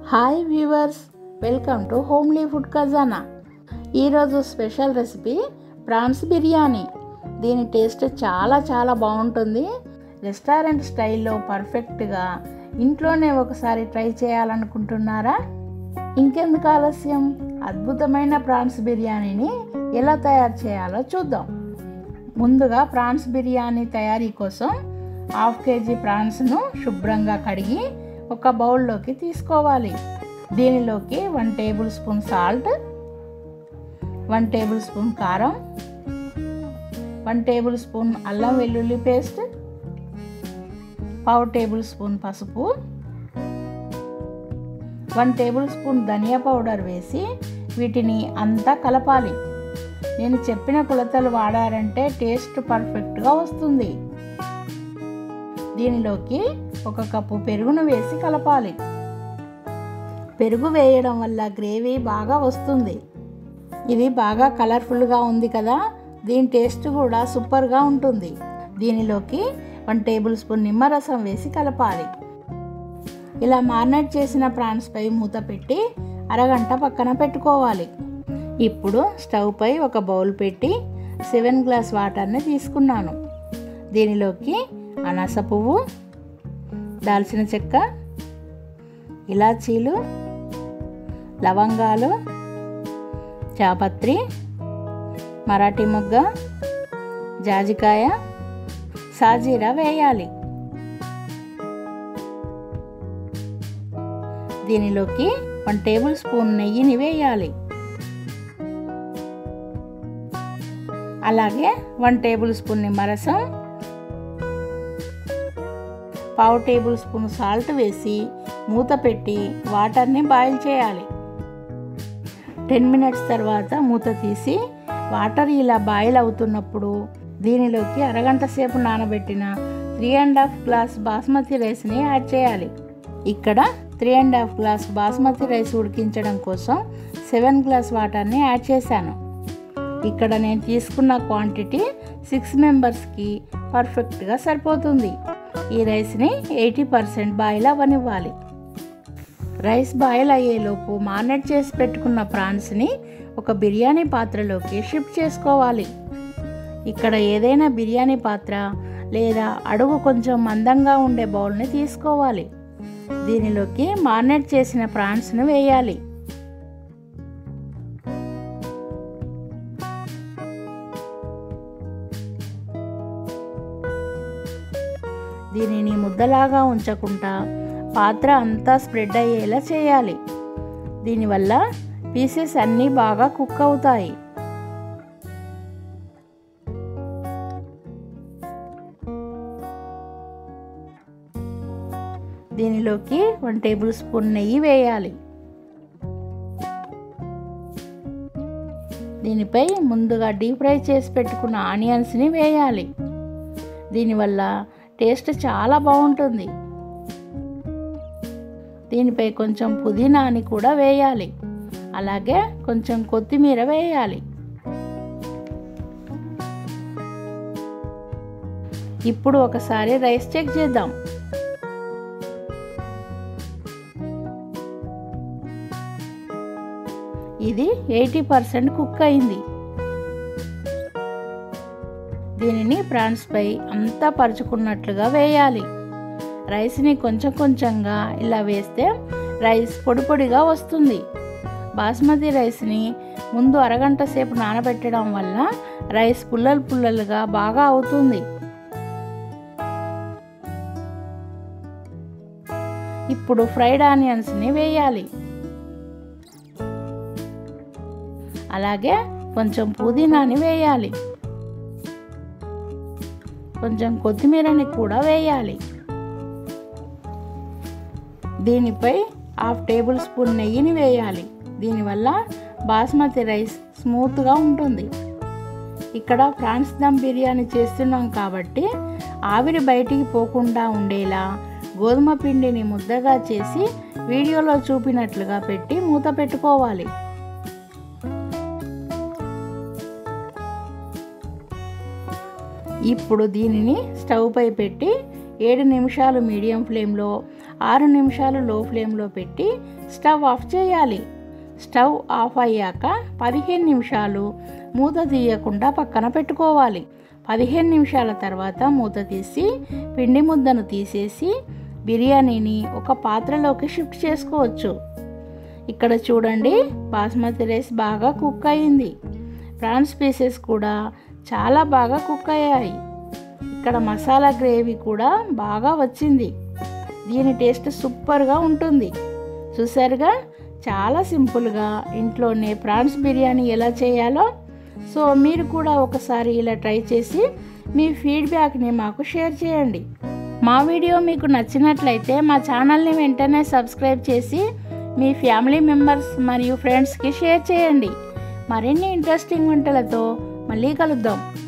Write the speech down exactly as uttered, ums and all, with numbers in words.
Hi viewers, welcome to homely food Khazana. ఈరోజు special recipe prawns biryani. దీని taste చాలా చాలా బాగుంటుంది. రెస్టారెంట్ స్టైల్లో పర్ఫెక్ట్గా ఇంట్లోనే ఒకసారి ట్రై చేయాలనుకుంటున్నారా? ఇంకెందుకు ఆలస్యం, అద్భుతమైన ప్రాన్స్ బిర్యానీని ఎలా తయారు చేయాలో చూద్దాం. ముందుగా ప్రాన్స్ బిర్యానీ తయారీ కోసం హాఫ్ కేజీ ప్రాన్స్ను శుభ్రంగా కడిగి ఒక బౌల్లోకి తీసుకోవాలి. దీనిలోకి one tablespoon salt, one tablespoon కారం, వన్ టేబుల్ స్పూన్ అల్లం వెల్లుల్లి పేస్ట్, పావు టేబుల్ స్పూన్ పసుపు, వన్ టేబుల్ స్పూన్ ధనియా పౌడర్ వేసి వీటిని అంతా కలపాలి. నేను చెప్పిన కొలతలు వాడారంటే టేస్ట్ పర్ఫెక్ట్గా వస్తుంది. దీనిలోకి ఒక కప్పు పెరుగును వేసి కలపాలి. పెరుగు వేయడం వల్ల గ్రేవీ బాగా వస్తుంది. ఇది బాగా కలర్ఫుల్గా ఉంది కదా, దీని టేస్ట్ కూడా సూపర్గా ఉంటుంది. దీనిలోకి వన్ టేబుల్ స్పూన్ నిమ్మరసం వేసి కలపాలి. ఇలా మారినేట్ చేసిన ప్రాన్స్పై మూత పెట్టి అరగంట పక్కన పెట్టుకోవాలి. ఇప్పుడు స్టవ్ పై ఒక బౌల్ పెట్టి సెవెన్ గ్లాస్ వాటర్ని తీసుకున్నాను. దీనిలోకి అనాస పువ్వు, దాల్చిన చెక్క, ఇలాచీలు, లవంగాలు, చాపత్రి, మరాఠీ మొగ్గ, జాజికాయ, సాజీరా వేయాలి. దీనిలోకి వన్ టేబుల్ స్పూన్ నెయ్యిని వేయాలి. అలాగే వన్ టేబుల్ స్పూన్ నిమ్మరసం, పావు టేబుల్ స్పూన్ సాల్ట్ వేసి మూత పెట్టి వాటర్ని బాయిల్ చేయాలి. టెన్ మినిట్స్ తర్వాత మూత తీసి వాటర్ ఇలా బాయిల్ అవుతున్నప్పుడు దీనిలోకి అరగంట సేపు నానబెట్టిన three and half glass basmati రైస్ని యాడ్ చేయాలి. ఇక్కడ three and half glass basmati rice ఉడికించడం కోసం సెవెన్ గ్లాస్ వాటర్ని యాడ్ చేశాను. ఇక్కడ నేను తీసుకున్న క్వాంటిటీ సిక్స్ మెంబర్స్కి పర్ఫెక్ట్గా సరిపోతుంది. ఈ రైస్ని ఎయిటీ పర్సెంట్ బాయిల్ అవ్వనివ్వాలి. రైస్ బాయిల్ అయ్యేలోపు మారినేట్ చేసి పెట్టుకున్న ప్రాన్స్ని ఒక బిర్యానీ పాత్రలోకి షిఫ్ట్ చేసుకోవాలి. ఇక్కడ ఏదైనా బిర్యానీ పాత్ర లేదా అడుగు కొంచెం మందంగా ఉండే బౌల్ని తీసుకోవాలి. దీనిలోకి మారినేట్ చేసిన ప్రాన్స్ను వేయాలి. దీనిని ముద్దలాగా ఉంచకుండా పాత్ర అంతా స్ప్రెడ్ అయ్యేలా చేయాలి. దీనివల్ల పీసెస్ అన్నీ బాగా కుక్ అవుతాయి. దీనిలోకి వన్ టేబుల్ స్పూన్ నెయ్యి వేయాలి. దీనిపై ముందుగా డీప్ ఫ్రై చేసి పెట్టుకున్న ఆనియన్స్ని వేయాలి. దీనివల్ల టేస్ట్ చాలా బాగుంటుంది. దీనిపై కొంచెం పుదీనాని కూడా వేయాలి. అలాగే కొంచెం కొత్తిమీర వేయాలి. ఇప్పుడు ఒకసారి రైస్ చెక్ చేద్దాం. ఇది ఎయిటీ పర్సెంట్ కుక్ అయింది. దీనిని ప్రాన్స్ పై అంతా పరుచుకున్నట్లుగా వేయాలి. రైస్ని కొంచెం కొంచెంగా ఇలా వేస్తే రైస్ పొడి పొడిగా వస్తుంది. బాస్మతి రైస్ని ముందు అరగంట సేపు నానబెట్టడం వల్ల రైస్ పుల్లలు పుల్లలుగా బాగా అవుతుంది. ఇప్పుడు ఫ్రైడ్ ఆనియన్స్ని వేయాలి. అలాగే కొంచెం పుదీనాని వేయాలి. కొంచెం కొత్తిమీరని కూడా వేయాలి. దీనిపై హాఫ్ టేబుల్ స్పూన్ నెయ్యిని వేయాలి. దీనివల్ల బాస్మతి రైస్ స్మూత్గా ఉంటుంది. ఇక్కడ ప్రాన్స్ దమ్ బిర్యానీ చేస్తున్నాం కాబట్టి ఆవిరి బయటికి పోకుండా ఉండేలా గోధుమ పిండిని ముద్దగా చేసి వీడియోలో చూపినట్లుగా పెట్టి మూత పెట్టుకోవాలి. ఇప్పుడు దీనిని స్టవ్ పై పెట్టి ఏడు నిమిషాలు మీడియం ఫ్లేమ్లో, ఆరు నిమిషాలు లో ఫ్లేమ్లో పెట్టి స్టవ్ ఆఫ్ చేయాలి. స్టవ్ ఆఫ్ అయ్యాక పదిహేను నిమిషాలు మూత తీయకుండా పక్కన పెట్టుకోవాలి. పదిహేను నిమిషాల తర్వాత మూత తీసి పిండి ముద్దను తీసేసి బిర్యానీని ఒక పాత్రలోకి షిఫ్ట్ చేసుకోవచ్చు. ఇక్కడ చూడండి, బాస్మతి రైస్ బాగా కుక్ అయింది. ప్రాన్స్ పీసెస్ కూడా చాలా బాగా కుక్ అయ్యాయి. ఇక్కడ మసాలా గ్రేవీ కూడా బాగా వచ్చింది. దీని టేస్ట్ సూపర్గా ఉంటుంది. చూసారుగా, చాలా సింపుల్గా ఇంట్లోనే ప్రాన్స్ బిర్యానీ ఎలా చేయాలో. సో మీరు కూడా ఒకసారి ఇలా ట్రై చేసి మీ ఫీడ్బ్యాక్ని మాకు షేర్ చేయండి. మా వీడియో మీకు నచ్చినట్లయితే మా ఛానల్ని వెంటనే సబ్స్క్రైబ్ చేసి మీ ఫ్యామిలీ మెంబర్స్ మరియు ఫ్రెండ్స్కి షేర్ చేయండి. మరిన్ని ఇంట్రెస్టింగ్ వంటలతో మళ్ళీ కలుద్దాం.